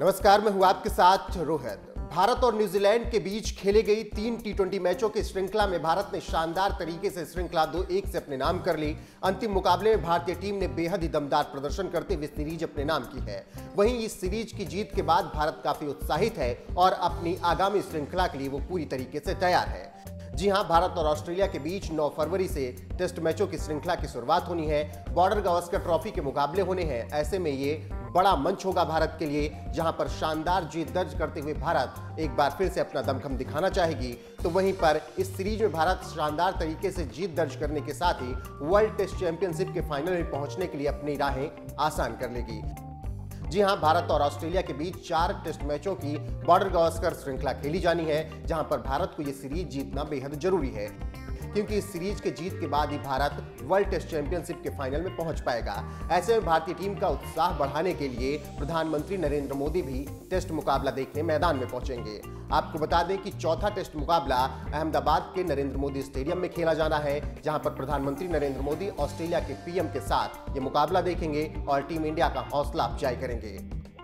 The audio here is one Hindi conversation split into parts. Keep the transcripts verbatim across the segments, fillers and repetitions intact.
नमस्कार, मैं हूं आपके साथ रोहित। भारत और न्यूजीलैंड के बीच खेले गई तीन टी ट्वेंटी मैचों की श्रृंखला में भारत ने शानदार तरीके से श्रृंखला दो एक से अपने नाम कर ली। अंतिम मुकाबले में भारतीय टीम ने बेहद ही दमदार प्रदर्शन करते हुए सीरीज अपने नाम की है। वहीं इस सीरीज की जीत के बाद भारत काफी उत्साहित है और अपनी आगामी श्रृंखला के लिए वो पूरी तरीके से तैयार है। जी हां, भारत और ऑस्ट्रेलिया के बीच नौ फरवरी से टेस्ट मैचों की श्रृंखला की शुरुआत होनी है। बॉर्डर गावस्कर ट्रॉफी के मुकाबले होने हैं। ऐसे में ये बड़ा मंच होगा भारत के लिए, जहां पर शानदार जीत दर्ज करते हुए भारत एक बार फिर से अपना दमखम दिखाना चाहेगी। तो वहीं पर इस सीरीज में भारत शानदार तरीके से जीत दर्ज करने के साथ ही वर्ल्ड टेस्ट चैंपियनशिप के फाइनल में पहुंचने के लिए अपनी राहें आसान कर लेगी। जी हां, भारत और ऑस्ट्रेलिया के बीच चार टेस्ट मैचों की बॉर्डर गावस्कर श्रृंखला खेली जानी है, जहां पर भारत को यह सीरीज जीतना बेहद जरूरी है, क्योंकि इस सीरीज के जीत के बाद ही भारत वर्ल्ड टेस्ट चैंपियनशिप के फाइनल में पहुंच पाएगा। ऐसे में भारतीय टीम का उत्साह बढ़ाने के लिए प्रधानमंत्री नरेंद्र मोदी भी टेस्ट मुकाबला देखने मैदान में पहुंचेंगे। आपको बता दें कि चौथा टेस्ट मुकाबला अहमदाबाद के नरेंद्र मोदी स्टेडियम में खेला जाना है, जहां पर प्रधानमंत्री नरेंद्र मोदी ऑस्ट्रेलिया के पीएम के साथ ये मुकाबला देखेंगे और टीम इंडिया का हौसला अफजाई करेंगे।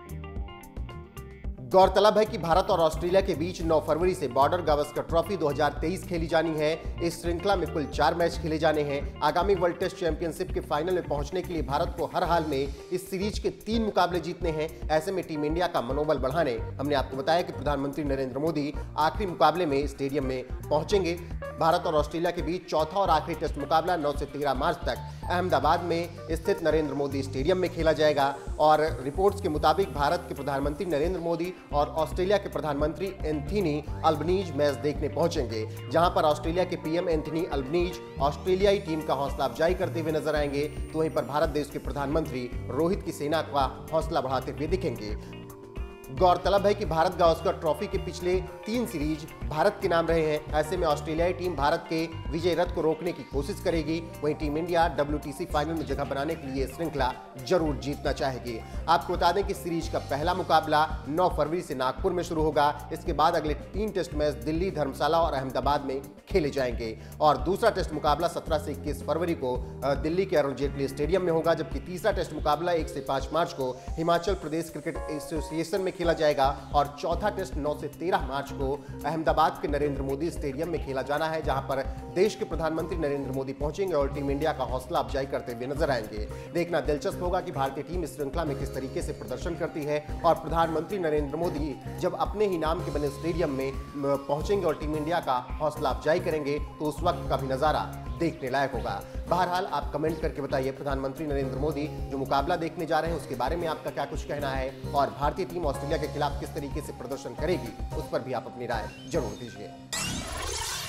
गौरतलब है कि भारत और ऑस्ट्रेलिया के बीच नौ फरवरी से बॉर्डर गावस्कर ट्रॉफी दो हज़ार तेईस खेली जानी है। इस श्रृंखला में कुल चार मैच खेले जाने हैं। आगामी वर्ल्ड टेस्ट चैंपियनशिप के फाइनल में पहुंचने के लिए भारत को हर हाल में इस सीरीज के तीन मुकाबले जीतने हैं। ऐसे में टीम इंडिया का मनोबल बढ़ाने हमने आपको बताया कि प्रधानमंत्री नरेंद्र मोदी आखिरी मुकाबले में स्टेडियम में पहुंचेंगे। भारत और ऑस्ट्रेलिया के बीच चौथा और आखिरी टेस्ट मुकाबला नौ से तेरह मार्च तक अहमदाबाद में स्थित नरेंद्र मोदी स्टेडियम में खेला जाएगा। और रिपोर्ट्स के मुताबिक भारत के प्रधानमंत्री नरेंद्र मोदी और ऑस्ट्रेलिया के प्रधानमंत्री एंथनी अल्बनीज मैच देखने पहुंचेंगे, जहां पर ऑस्ट्रेलिया के पीएम एंथनी अल्बनीज ऑस्ट्रेलियाई टीम का हौसला अफजाई करते हुए नजर आएंगे। तो वहीं पर भारत देश के प्रधानमंत्री रोहित की सेना का हौसला बढ़ाते हुए दिखेंगे। गौरतलब है कि भारत गावस्कर ट्रॉफी के पिछले तीन सीरीज भारत के नाम रहे हैं। ऐसे में ऑस्ट्रेलियाई टीम भारत के विजय रथ को रोकने की कोशिश करेगी। वहीं टीम इंडिया डब्ल्यूटीसी फाइनल में जगह बनाने के लिए श्रृंखला जरूर जीतना चाहेगी। आपको बता दें कि सीरीज का पहला मुकाबला नौ फरवरी से नागपुर में शुरू होगा। इसके बाद अगले तीन टेस्ट मैच दिल्ली, धर्मशाला और अहमदाबाद में खेले जाएंगे और दूसरा टेस्ट मुकाबला सत्रह से इक्कीस फरवरी को दिल्ली के अरुण जेटली स्टेडियम में होगा, जबकि तीसरा टेस्ट मुकाबला एक से पांच मार्च को हिमाचल प्रदेश क्रिकेट एसोसिएशन में खेला जाएगा और चौथा टेस्ट नौ से तेरह मार्च को अहमदाबाद के नरेंद्र मोदी स्टेडियम में खेला जाना है, जहां पर देश के प्रधानमंत्री नरेंद्र मोदी पहुंचेंगे और टीम इंडिया का हौसला अफजाई करते हुए नजर आएंगे। देखना दिलचस्प होगा कि भारतीय टीम इस श्रृंखला में किस तरीके से प्रदर्शन करती है और प्रधानमंत्री नरेंद्र मोदी जब अपने ही नाम के बने स्टेडियम में पहुंचेंगे और टीम इंडिया का हौसला अफजाई करेंगे, तो उस वक्त का भी नजारा देखने लायक होगा। बहरहाल आप कमेंट करके बताइए, प्रधानमंत्री नरेंद्र मोदी जो मुकाबला देखने जा रहे हैं उसके बारे में आपका क्या कुछ कहना है और भारतीय टीम ऑस्ट्रेलिया के खिलाफ किस तरीके से प्रदर्शन करेगी, उस पर भी आप अपनी राय जरूर दीजिए।